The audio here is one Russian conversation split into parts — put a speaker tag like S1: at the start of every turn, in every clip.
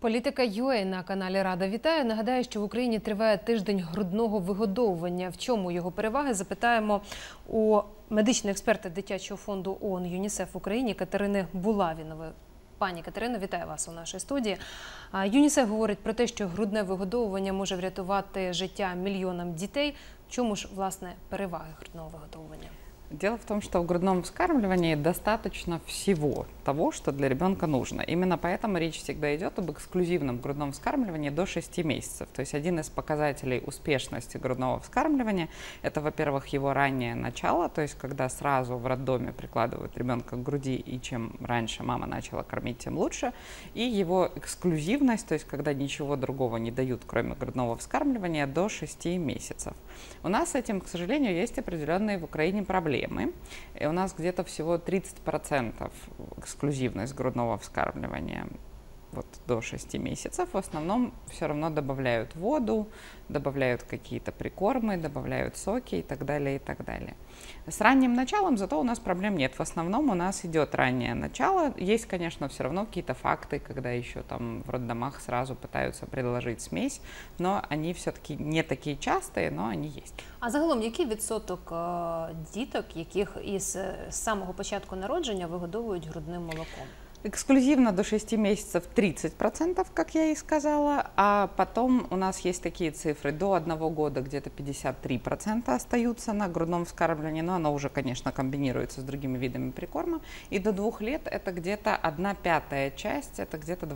S1: Політика.UA на каналі Рада вітає. Нагадаю, що в Україні триває тиждень грудного вигодовування. В чому його переваги, запитаємо у медичної експерта дитячого фонду ООН ЮНІСЕФ в Україні Катерини Булавінової. Пані Катерино, вітаю вас у нашій студії. ЮНІСЕФ говорить про те, що грудне вигодовування може врятувати життя мільйонам дітей. В чому ж, власне, переваги грудного вигодовування?
S2: Дело в том, что в грудном вскармливании достаточно всего того, что для ребенка нужно. Именно поэтому речь всегда идет об эксклюзивном грудном вскармливании до 6 месяцев. То есть один из показателей успешности грудного вскармливания – это, во-первых, его раннее начало, то есть когда сразу в роддоме прикладывают ребенка к груди, и чем раньше мама начала кормить, тем лучше. И его эксклюзивность, то есть когда ничего другого не дают, кроме грудного вскармливания, до 6 месяцев. У нас с этим, к сожалению, есть определенные в Украине проблемы. И у нас где-то всего 30% эксклюзивность грудного вскармливания вот до 6 месяцев. В основном все равно добавляют воду, добавляют какие-то прикормы, добавляют соки и так далее, и так далее. С ранним началом зато у нас проблем нет. В основном у нас идет раннее начало. Есть, конечно, все равно какие-то факты, когда еще там в роддомах сразу пытаются предложить смесь, но они все-таки не такие частые, но они есть.
S1: А загалом, який відсоток діток, яких із самого початку народження вигодовують грудним молоком?
S2: Эксклюзивно до 6 месяцев 30%, как я и сказала, а потом у нас есть такие цифры, до 1 года где-то 53% остаются на грудном вскармливании, но оно уже, конечно, комбинируется с другими видами прикорма, и до 2 лет это где-то 1/5 часть, это где-то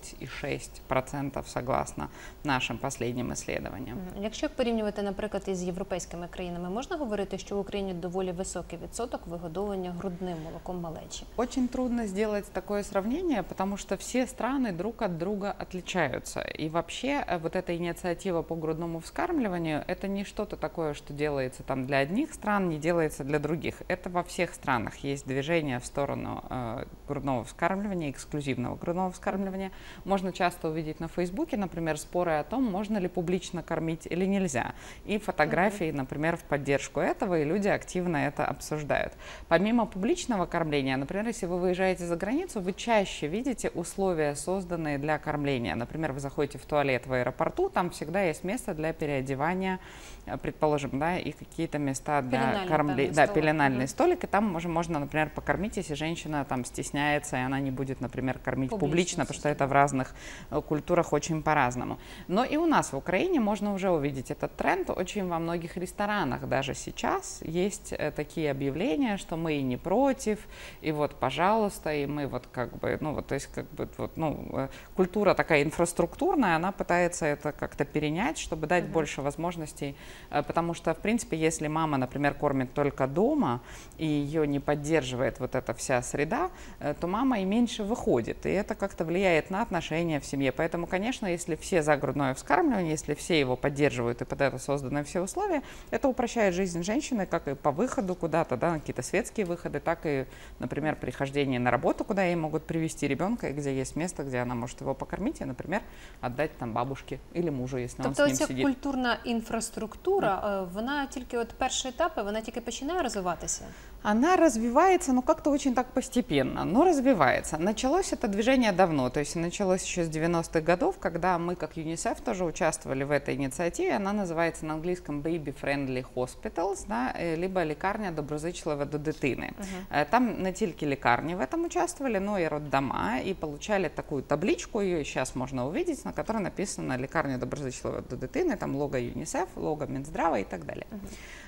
S2: 26%, согласно нашим последним исследованиям.
S1: Якщо порівнювати, наприклад, із європейськими країнами, можна говорити, що в Україні доволі високий відсоток вигодовування грудним молоком малечі?
S2: Очень трудно сделать такое сравнение, потому что все страны друг от друга отличаются. И вообще вот эта инициатива по грудному вскармливанию – это не что-то такое, что делается там для одних стран, не делается для других. Это во всех странах есть движение в сторону грудного вскармливания, эксклюзивного грудного вскармливания. Можно часто увидеть на Фейсбуке, например, споры о том, можно ли публично кормить или нельзя. И фотографии, например, в поддержку этого, и люди активно это обсуждают. Помимо публичного кормления, например, если вы выезжаете за границу, вы чаще видите условия, созданные для кормления. Например, вы заходите в туалет в аэропорту, там всегда есть место для переодевания, предположим, да, и какие-то места для кормления, да, пеленальный столик, и там можно, например, покормить, если женщина там стесняется, и она не будет, например, кормить публично, потому что это в разных культурах очень по-разному. Но и у нас в Украине можно уже увидеть этот тренд. Очень во многих ресторанах даже сейчас есть такие объявления, что мы и не против, и вот, пожалуйста, и мы вот как бы, ну вот, то есть как бы вот, ну, культура такая инфраструктурная, она пытается это как-то перенять, чтобы дать больше возможностей, потому что, в принципе, если мама, например, кормит только дома, и ее не поддерживает вот эта вся среда, то мама и меньше выходит, и это как-то влияет на отношения в семье. Поэтому, конечно, если все за грудное вскармливание, если все его поддерживают и под это созданы все условия, это упрощает жизнь женщины, как и по выходу куда-то, да, на какие-то светские выходы, так и, например, при хождении на работу, куда ей могут привести ребенка, и где есть место, где она может его покормить, и, например, отдать там бабушке или мужу, если он с ним сидит.
S1: Тобто ця культурна інфраструктура, вона тільки от перші етапи, вона тільки починає розвиватися?
S2: Она развивается, ну, как-то очень так постепенно, но развивается. Началось это движение давно, то есть началось еще с 90-х годов, когда мы, как ЮНИСЕФ, тоже участвовали в этой инициативе. Она называется на английском Baby Friendly Hospitals, да, либо лікарня доброзичлива до дитини. Там не только лекарни в этом участвовали, но и роддома, и получали такую табличку, ее сейчас можно увидеть, на которой написано «Лекарня доброзичлива до дитини», там лого ЮНИСЕФ, лого Минздрава и так далее.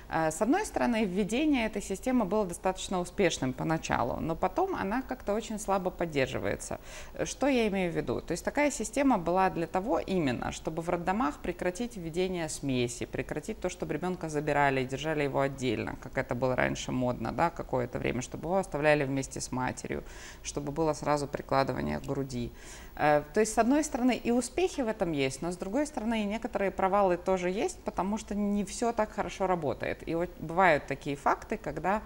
S2: С одной стороны, введение этой системы было достаточно успешным поначалу, но потом она как-то очень слабо поддерживается. Что я имею в виду? То есть такая система была для того именно, чтобы в роддомах прекратить введение смеси, прекратить то, чтобы ребенка забирали и держали его отдельно, как это было раньше модно, да, какое-то время, чтобы его оставляли вместе с матерью, чтобы было сразу прикладывание к груди. То есть, с одной стороны, и успехи в этом есть, но с другой стороны, и некоторые провалы тоже есть, потому что не все так хорошо работает. И вот бывают такие факты, когда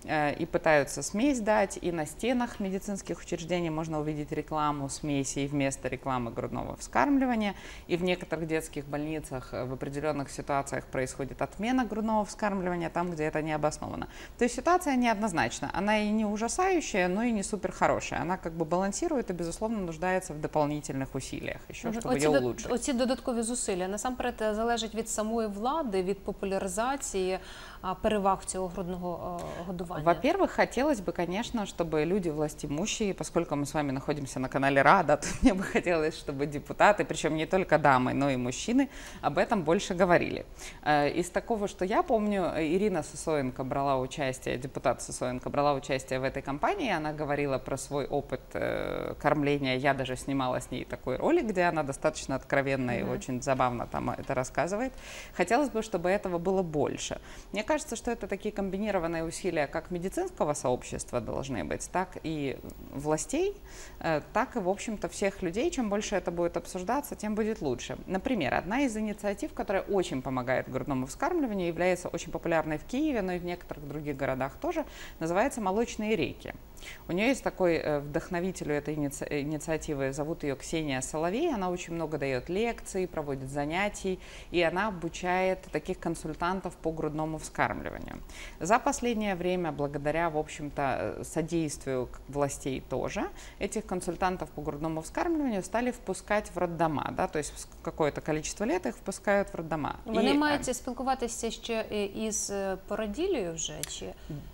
S2: и пытаются смесь дать, и на стенах медицинских учреждений можно увидеть рекламу смеси и вместо рекламы грудного вскармливания, и в некоторых детских больницах в определенных ситуациях происходит отмена грудного вскармливания там, где это не обосновано. То есть ситуация неоднозначна, она и не ужасающая, но и не супер хорошая, она как бы балансирует и, безусловно, нуждается в дополнительных усилиях еще, чтобы
S1: Оці,
S2: ее улучшить.
S1: оці додаткові зусилля насамперед залежать від самої влади, від популяризації переваг цього грудного годування?
S2: Во-первых, хотелось бы, конечно, чтобы люди властимущие, поскольку мы с вами находимся на канале Рада, то мне бы хотелось, чтобы депутаты, причем не только дамы, но и мужчины, об этом больше говорили. Из такого, что я помню, Ирина Сысоенко брала участие, депутат Сысоенко брала участие в этой кампании, она говорила про свой опыт кормления, я даже снимала с ней такой ролик, где она достаточно откровенно и очень забавно там это рассказывает. Хотелось бы, чтобы этого было больше. Мне кажется, что это такие комбинированные усилия как медицинского сообщества должны быть, так и властей, так и, в общем-то, всех людей. Чем больше это будет обсуждаться, тем будет лучше. Например, одна из инициатив, которая очень помогает грудному вскармливанию, является очень популярной в Киеве, но и в некоторых других городах тоже, называется «Молочные реки». У нее есть такой вдохновитель этой инициативы, зовут ее Ксения Соловей, она очень много дает лекций, проводит занятий, и она обучает таких консультантов по грудному вскармливанию. За последнее время, благодаря, в общем-то, содействию властей тоже, этих консультантов по грудному вскармливанию стали впускать в роддома, да, то есть какое-то количество лет их впускают в роддома.
S1: Вони мають спілкуватися ще із породіллю вже, чи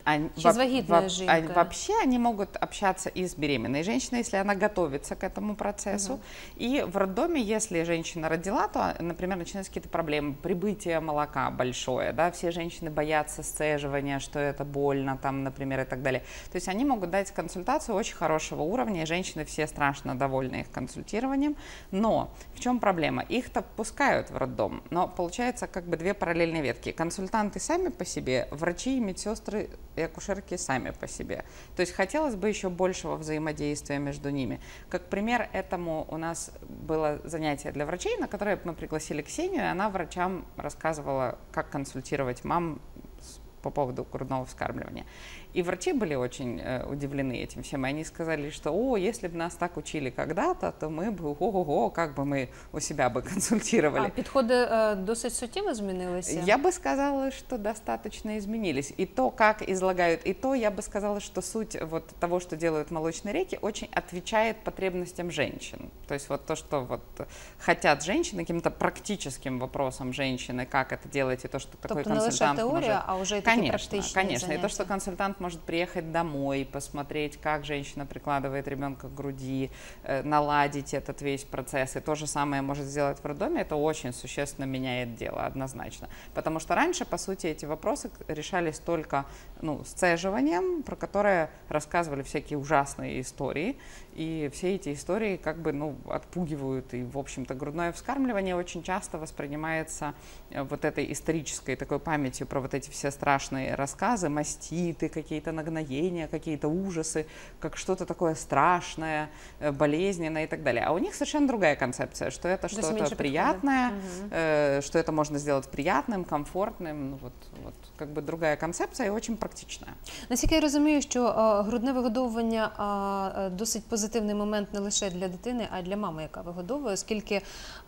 S1: з вагітною жінкою?
S2: Вообще они могут общаться и с беременной женщиной, если она готовится к этому процессу. И в роддоме, если женщина родила, то, например, начинаются какие-то проблемы, прибытие молока большое, да, все женщины боятся сцеживания, что это больно, там, например, и так далее. То есть они могут дать консультацию очень хорошего уровня, и женщины все страшно довольны их консультированием. Но в чем проблема? Их-то пускают в роддом, но получается как бы две параллельные ветки. Консультанты сами по себе, врачи, медсестры и акушерки сами по себе. То есть хотелось бы еще большего взаимодействия между ними. Как пример этому у нас было занятие для врачей, на которое мы пригласили Ксению, и она врачам рассказывала, как консультировать мам по поводу грудного вскармливания. И врачи были очень удивлены этим всем. И они сказали, что, если бы нас так учили когда-то, то мы бы, ого-го, как бы мы у себя бы консультировали.
S1: А підходи досить суттєво змінилися?
S2: Я бы сказала, что достаточно изменились. И то, как излагают, и то, я бы сказала, что суть вот того, что делают молочные реки, очень отвечает потребностям женщин. То есть вот то, что вот хотят женщины, каким-то практическим вопросам женщины, как это делать, и то, что такой консультант
S1: не лише теория,
S2: может...
S1: а уже и такие практичные
S2: Конечно,
S1: занятия.
S2: И то, что консультант может приехать домой, посмотреть, как женщина прикладывает ребенка к груди, наладить этот весь процесс, и то же самое может сделать в роддоме, это очень существенно меняет дело, однозначно. Потому что раньше, по сути, эти вопросы решались только сцеживанием, про которое рассказывали всякие ужасные истории, и все эти истории как бы, отпугивают, и, в общем-то, грудное вскармливание очень часто воспринимается вот этой исторической такой памятью про вот эти все страшные рассказы, маститы, какие-то нагноения, какие-то ужасы, как что-то такое страшное, болезненное и так далее. А у них совершенно другая концепция, что это что-то приятное, что это можно сделать приятным, комфортным, вот как бы другая концепция и очень практичная.
S1: Наскільки я розумію, що грудне вигодовування досить позитивний момент не лише для дитини, а й для мами, яка вигодовує, оскільки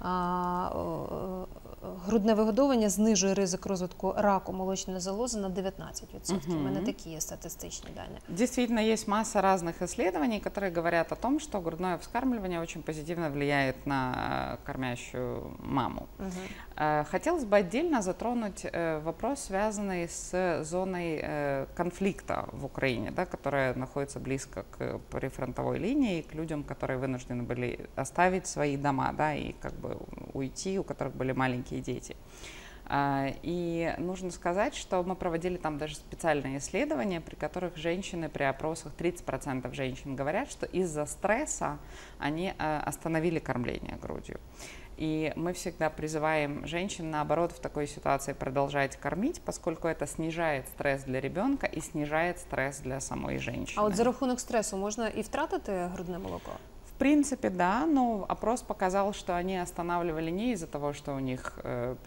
S1: грудне вигодовування знижує ризик розвитку раку молочної залози на 19%. У мене такі є статистичні дані.
S2: Действительно, есть масса разных исследований, которые говорят о том, что грудное вскармливание очень позитивно влияет на кормящую маму. Хотелось бы отдельно затронуть вопрос, связанный с зоной конфликта в Украине, да, которая находится близко к прифронтовой линии, к людям, которые вынуждены были оставить свои дома, да, и как бы уйти, у которых были маленькие дети. И нужно сказать, что мы проводили там даже специальные исследования, при которых женщины при опросах, 30% женщин говорят, что из-за стресса они остановили кормление грудью. И мы всегда призываем женщин, наоборот, в такой ситуации продолжать кормить, поскольку это снижает стресс для ребенка и снижает стресс для самой женщины.
S1: А от за рахунок стресу можна і втратити грудне молоко?
S2: В принципе, да, но опрос показал, что они останавливали не из-за того, что у них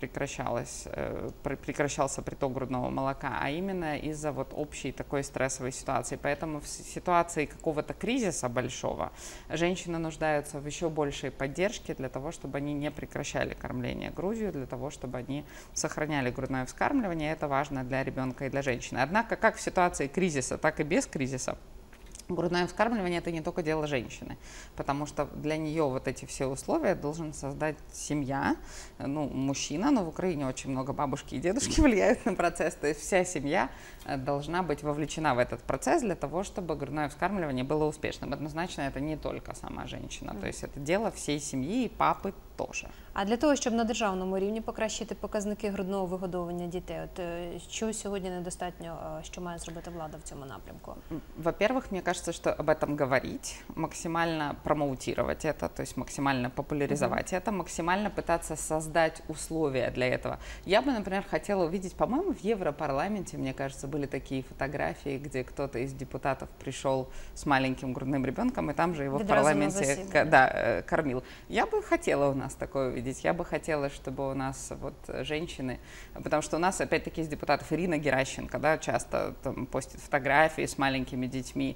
S2: прекращался приток грудного молока, а именно из-за вот общей такой стрессовой ситуации. Поэтому в ситуации какого-то кризиса большого женщины нуждаются в еще большей поддержке для того, чтобы они не прекращали кормление грудью, для того, чтобы они сохраняли грудное вскармливание. Это важно для ребенка и для женщины. Однако, как в ситуации кризиса, так и без кризиса, грудное вскармливание – это не только дело женщины, потому что для нее вот эти все условия должен создать семья, ну, мужчина, но в Украине очень много бабушки и дедушки влияют на процесс, то есть вся семья должна быть вовлечена в этот процесс для того, чтобы грудное вскармливание было успешным. Однозначно это не только сама женщина, то есть это дело всей семьи и папы тоже.
S1: А для того, щоб на державному рівні покращити показники грудного вигодовування дітей, от що сьогодні недостатньо, що має зробити влада в цьому напрямку?
S2: Во-первых, мне кажется, что об этом говорить, максимально промоутировать это, то есть максимально популяризовать это, максимально пытаться создать условия для этого. Я бы, например, хотела увидеть, по-моему, в Европарламенте, мне кажется, были такие фотографии, где кто-то из депутатов пришел с маленьким грудным ребенком, и там же его в парламенте кормил. Я бы хотела у нас такое увидеть. Я бы хотела, чтобы у нас вот женщины, потому что у нас опять-таки из депутатов Ирина Геращенко, да, часто там постит фотографии с маленькими детьми,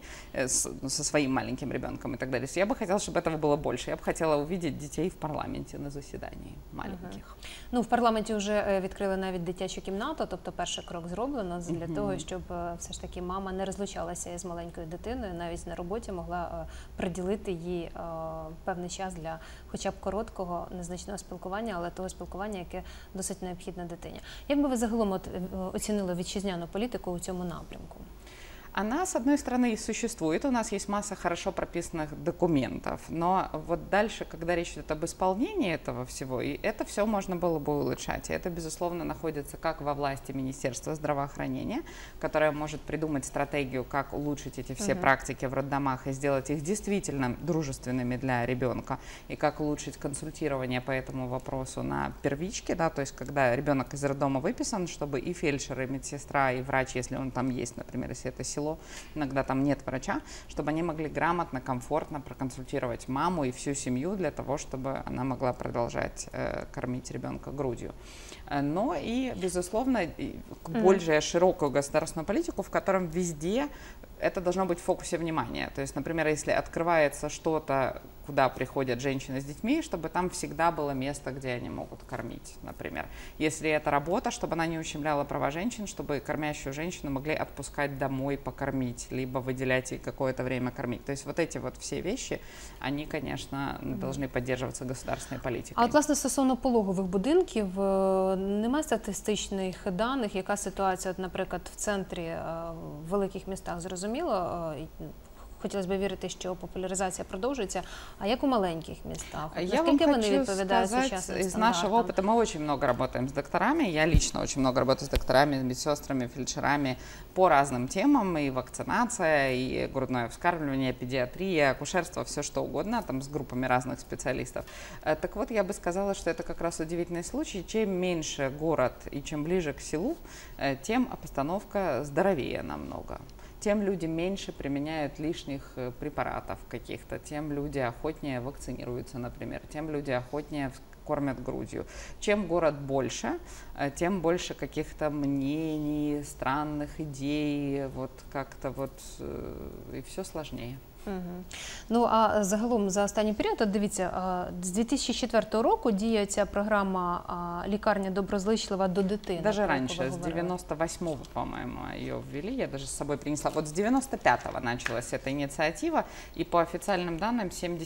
S2: со своим маленьким ребенком и так далее. Я бы хотела, чтобы этого было больше. Я бы хотела увидеть детей в парламенте на засіданні маленьких.
S1: Ну, в парламенті вже відкрили навіть дитячу кімнату, тобто перший крок зроблено для того, щоб все ж таки мама не розлучалася із маленькою дитиною, навіть на роботі могла приділити їй певний час для хоча б короткого, незначного спілкування, але того спілкування, яке досить необхідне дитині. Як би ви загалом оцінили вітчизняну політику у цьому напрямку?
S2: Она, с одной стороны, и существует, у нас есть масса хорошо прописанных документов, но вот дальше, когда речь идет об исполнении этого всего, и это все можно было бы улучшать. И это, безусловно, находится как во власти Министерства здравоохранения, которое может придумать стратегию, как улучшить эти все практики в роддомах и сделать их действительно дружественными для ребенка, и как улучшить консультирование по этому вопросу на первичке, да, то есть когда ребенок из роддома выписан, чтобы и фельдшер, и медсестра, и врач, если он там есть, например, если это село, иногда там нет врача, чтобы они могли грамотно, комфортно проконсультировать маму и всю семью для того, чтобы она могла продолжать кормить ребенка грудью. Но и, безусловно, более широкую государственную политику, в котором везде это должно быть в фокусе внимания. То есть, например, если открывается что-то, куда приходят женщины с детьми, чтобы там всегда было место, где они могут кормить, например. Если это работа, чтобы она не ущемляла права женщин, чтобы кормящую женщину могли отпускать домой покормить, либо выделять ей какое-то время кормить. То есть вот эти вот все вещи, они, конечно, должны поддерживаться государственной политикой.
S1: А от, власне, стосовно пологових будинків, немає статистичних даних, яка ситуація, от, наприклад, в центрі, в великих містах, зрозуміло, хотілося б вірити, що популяризація продовжується. А як у маленьких местах? Наскільки вони відповідають сучасним стандартам?
S2: Из нашего опыта мы очень много работаем с докторами. Я лично очень много работаю с докторами, медсестрами, фельдшерами по разным темам. И вакцинация, и грудное вскармливание, педиатрия, акушерство, все что угодно, там с группами разных специалистов. Так вот, я бы сказала, что это как раз удивительный случай. Чем меньше город и чем ближе к селу, тем обстановка здоровее намного. Тем люди меньше применяют лишних препаратов каких-то, тем люди охотнее вакцинируются, например, тем люди охотнее кормят грудью. Чем город больше, тем больше каких-то мнений, странных идей, вот как-то вот и все сложнее.
S1: Ну, а загалом за останній період, от дивіться, з 2004 року діє ця програма «Лікарня доброзичлива до дитини».
S2: Даже раньше, с 98-го, по-моему, ее ввели, я даже с собой принесла. Вот с 95-го началась эта инициатива, и по официальным данным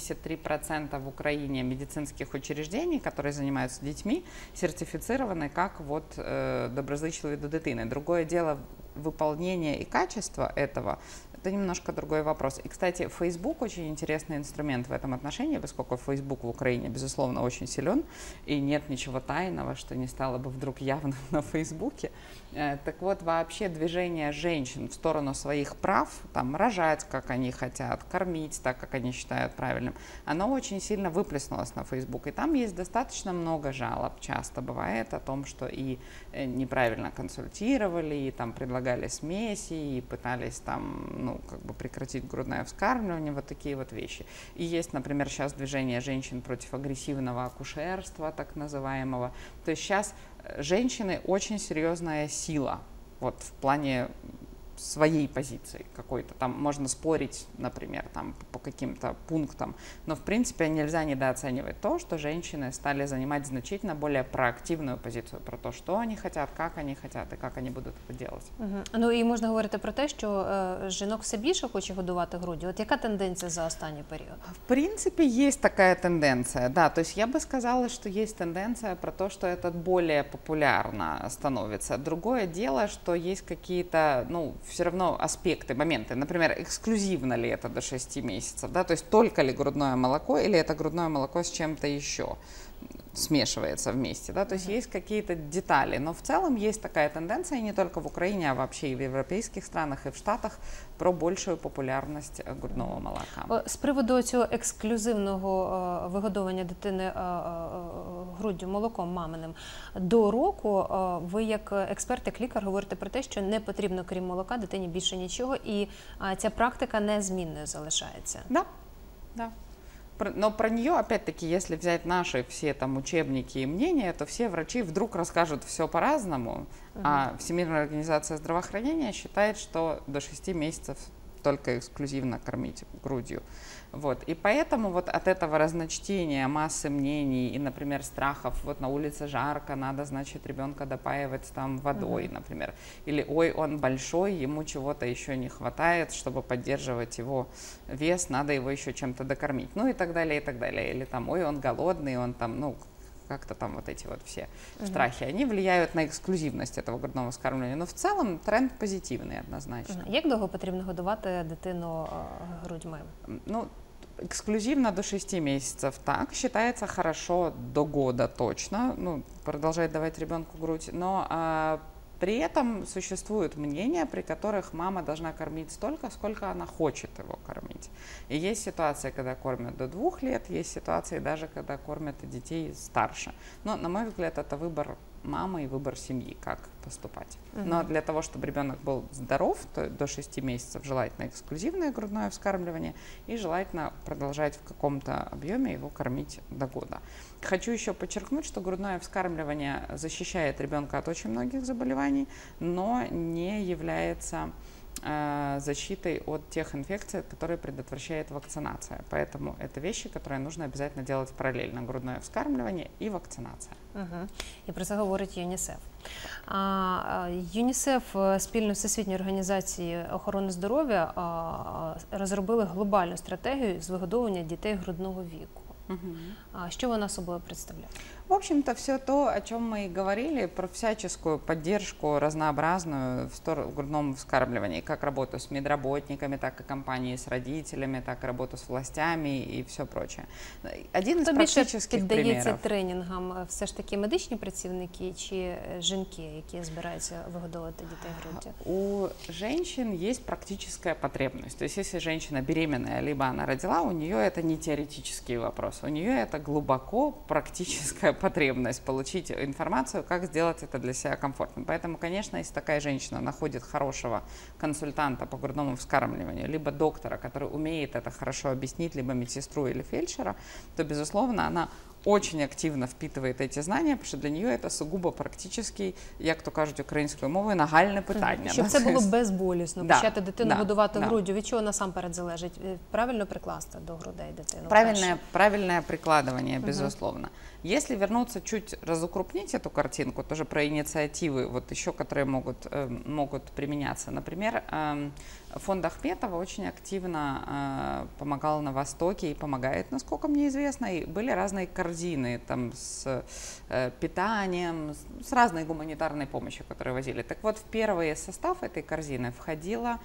S2: 73% в Украине медицинских учреждений, которые занимаются детьми, сертифицированы как вот доброзичливі до дитини. Другое дело, выполнение и качество этого – это немножко другой вопрос. И, кстати, Facebook очень интересный инструмент в этом отношении, поскольку Facebook в Украине, безусловно, очень силен, и нет ничего тайного, что не стало бы вдруг явно на Фейсбуке. Так вот, вообще движение женщин в сторону своих прав, там, рожать, как они хотят, кормить так, как они считают правильным, оно очень сильно выплеснулось на Facebook. И там есть достаточно много жалоб, часто бывает, о том, что и неправильно консультировали, и там предлагали смеси, и пытались там, ну, как бы прекратить грудное вскармливание, вот такие вот вещи. И есть, например, сейчас движение женщин против агрессивного акушерства, так называемого. То есть сейчас женщины очень серьезная сила, вот в плане своей позиции какой-то. Там можно спорить, например, там, по каким-то пунктам, но в принципе нельзя недооценивать то, что женщины стали занимать значительно более проактивную позицию про то, что они хотят и как они будут это делать.
S1: Ну і можна говорити про те, що жінок все більше хоче годувати груддю. От яка тенденція за останній період?
S2: В принципе, есть такая тенденция, да, то есть я бы сказала, что есть тенденция про то, что это более популярно становится. Другое дело, что есть какие-то, ну, все равно аспекты, моменты, например, эксклюзивно ли это до 6 месяцев, да, то есть только ли грудное молоко или это грудное молоко с чем-то еще смешивается вместе, да, то есть есть какие-то детали, но в целом есть такая тенденция, и не только в Украине, а вообще и в европейских странах, и в Штатах, про большую популярність грудного молока.
S1: З приводу цього ексклюзивного вигодовування дитини груддю, молоком маминим, до року ви як експерт, як лікар говорите про те, що не потрібно, крім молока, дитині більше нічого, і ця практика незмінною залишається.
S2: Да, да. Но про нее, опять-таки, если взять наши все там учебники и мнения, то все врачи вдруг расскажут все по-разному, а Всемирная организация здравоохранения считает, что до 6 месяцев только эксклюзивно кормить грудью. Вот. И поэтому вот от этого разночтения, массы мнений и, например, страхов, вот на улице жарко, надо, значит, ребенка допаивать там водой, например, или ой, он большой, ему чего-то еще не хватает, чтобы поддерживать его вес, надо его еще чем-то докормить, ну и так далее, и так далее, или там, ой, он голодный, он там, ну, как-то там вот эти вот все страхи, они влияют на эксклюзивность этого грудного вскармливания, но в целом тренд позитивный однозначно.
S1: Як довго потрібно годувати дитину грудьми?
S2: Ну, эксклюзивно до 6 месяцев, так, считается хорошо до года точно, ну, продолжать давать ребенку грудь, но при этом существуют мнения, при которых мама должна кормить столько, сколько она хочет его кормить. И есть ситуации, когда кормят до 2 лет, есть ситуации даже, когда кормят детей старше. Но, на мой взгляд, это выбор мамы и выбор семьи, как поступать. Но для того, чтобы ребенок был здоров, то до 6 месяцев желательно эксклюзивное грудное вскармливание и желательно продолжать в каком-то объеме его кормить до года. Хочу еще подчеркнуть, что грудное вскармливание защищает ребенка от очень многих заболеваний, но не является защитой от тех инфекций, которые предотвращает вакцинация. Поэтому это вещи, которые нужно обязательно делать параллельно. Грудное вскармливание и вакцинация.
S1: І про це говорить ЮНІСЕФ. ЮНІСЕФ спільно з Всесвітньою організацією охорони здоров'я розробили глобальну стратегію з вигодовування дітей грудного віку. Що вона собою представляє?
S2: В общем-то, все то, о чем мы и говорили, про всяческую поддержку разнообразную в грудном вскармливании, как работу с медработниками, так и компании с родителями, так и работу с властями и все прочее. Один из практических примеров.
S1: Піддається тренінгам все ж таки медичні працівники чи жінки, які збираються вигодовувати дітей груддю?
S2: У женщин есть практическая потребность. То есть, если женщина беременная, либо она родила, у нее это не теоретический вопрос, у нее это глубоко практическая потребность получить информацию, как сделать это для себя комфортным. Поэтому, конечно, если такая женщина находит хорошего консультанта по грудному вскармливанию, либо доктора, который умеет это хорошо объяснить, либо медсестру или фельдшера, то, безусловно, она очень активно впитывает эти знания, потому что для нее это сугубо практический, як то кажуть українською мовою, нагальне питання.
S1: Щоб це було безболісно, почати дитину годувати груддю. Від чого насамперед залежить? Правильно прикласти до грудей дитину?
S2: Правильное прикладывание, безусловно. Если вернуться чуть, разукрупнить эту картинку, тоже про инициативы, вот еще, которые могут применяться. Например, фонд Ахметова очень активно помогал на Востоке и помогает, насколько мне известно, и были разные корзины там с питанием, с разной гуманитарной помощью, которые возили. Так вот, в первый состав этой корзины входило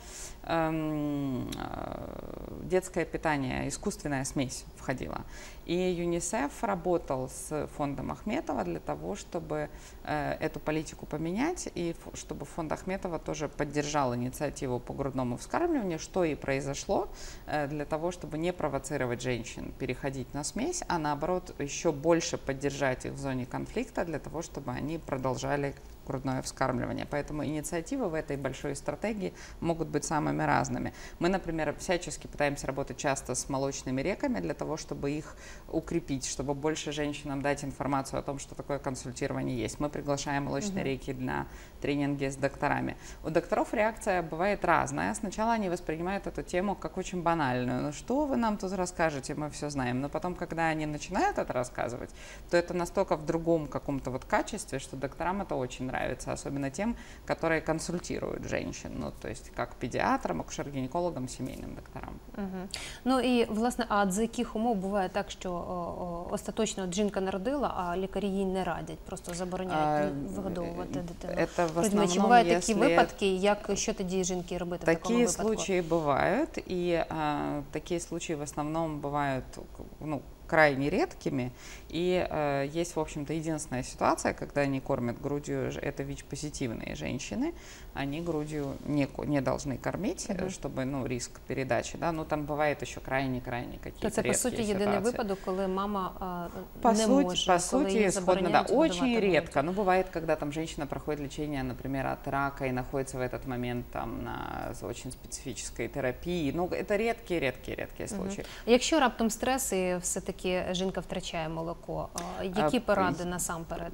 S2: детское питание, искусственная смесь входила. И ЮНИСЕФ работал с фондом Ахметова для того, чтобы эту политику поменять, и чтобы фонд Ахметова тоже поддержал инициативу по грудному вскармливанию, что и произошло, для того, чтобы не провоцировать женщин переходить на смесь, а наоборот еще больше поддержать их в зоне конфликта, для того, чтобы они продолжали грудное вскармливание. Поэтому инициативы в этой большой стратегии могут быть самыми разными. Мы, например, всячески пытаемся работать часто с молочными реками для того, чтобы их укрепить, чтобы больше женщинам дать информацию о том, что такое консультирование есть. Мы приглашаем молочные реки на тренинги с докторами. У докторов реакция бывает разная. Сначала они воспринимают эту тему как очень банальную. Ну что вы нам тут расскажете, мы все знаем. Но потом, когда они начинают это рассказывать, то это настолько в другом каком-то вот качестве, что докторам это очень нравится, особенно тем, которые консультируют женщин, ну то есть как педіатрам, акушер-гінекологам, сімейним докторам.
S1: Ну і, власне, а за яких умов буває так, що остаточно от жінка народила, а лікарі їй не радять, просто забороняють вигодовувати дитину?
S2: Это в
S1: Людьми, чи
S2: основном,
S1: бувають
S2: если...
S1: такі випадки, що тоді жінки робити в такому
S2: Такие
S1: випадку?
S2: случаи бывают, и такие случаи в основном бывают, ну, крайне редкими, и есть, в общем-то, единственная ситуация, когда они кормят грудью, это ВИЧ-позитивные женщины, они грудью не должны кормить, чтобы, ну, риск передачи, да, ну, там бывает еще крайне-крайне какие-то
S1: То це, по суті, єдиний випадок, коли мама не може,
S2: по сути,
S1: її
S2: исходно, да,
S1: забороняють
S2: очень
S1: годувати
S2: редко, но бывает, когда там женщина проходит лечение, например, от рака и находится в этот момент там на очень специфической терапии, ну, это редкие случаи.
S1: Якщо раптом стрес і все-таки жінка втрачає молоко, які поради насамперед?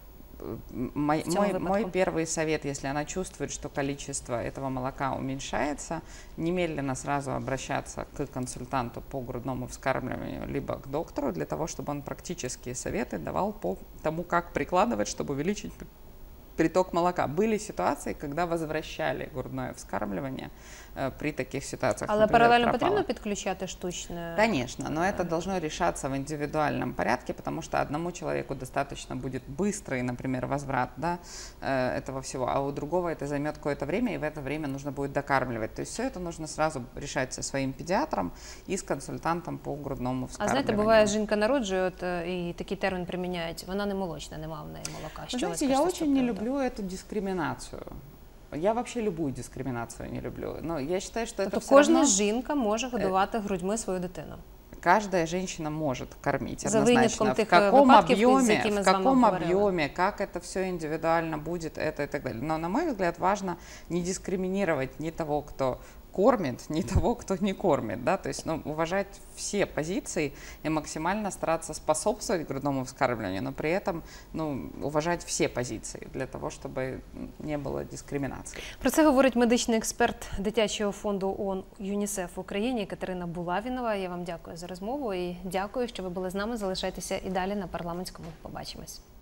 S2: Мой первый совет, если она чувствует, что количество этого молока уменьшается, немедленно сразу обращаться к консультанту по грудному вскармливанию, либо к доктору, для того, чтобы он практические советы давал по тому, как прикладывать, чтобы увеличить приток молока. Были ситуации, когда возвращали грудное вскармливание при таких ситуациях.
S1: Але паралельно потрібно підключати штучне?
S2: Конечно, но это должно решаться в индивидуальном порядке, потому что одному человеку достаточно будет быстрый, например, возврат, да, этого всего, а у другого это займет какое-то время, и в это время нужно будет докармливать. То есть все это нужно сразу решать со своим педиатром и с консультантом по грудному вскармливанию.
S1: А знаєте, буває, жінка народжує, і такий термін приміняють, вона не молочна, нема в неї молока.
S2: Вы знаете, я очень не люблю эту дискриминацию. Я вообще любую дискриминацию не люблю. Но я считаю, что это все
S1: кожна
S2: равно...
S1: жінка може годувати грудьми свою дитину?
S2: Каждая женщина может кормить,
S1: за
S2: однозначно.
S1: В
S2: каком объеме, как это все индивидуально будет, это и так далее. Но, на мой взгляд, важно не дискриминировать ни того, кто кормит, ни того, кто не кормит, да, то есть, ну, уважать все позиции и максимально стараться способствовать грудному вскармливанию, но при этом, ну, уважать все позиции для того, чтобы не было дискриминации.
S1: Про це говорить медичний експерт дитячого фонду ООН ЮНІСЕФ в Україні Катерина Булавінова. Я вам дякую за розмову і дякую, що ви були з нами. Залишайтеся і далі на парламентському. Побачимось.